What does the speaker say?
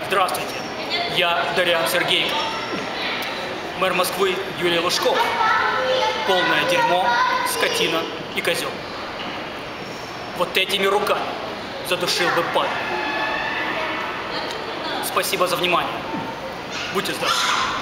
Здравствуйте, я Дарьян Сергеенко. Мэр Москвы Юлия Лужкова. Полное дерьмо, скотина и козел. Вот этими руками задушил бы парня. Спасибо за внимание. Будьте здоровы.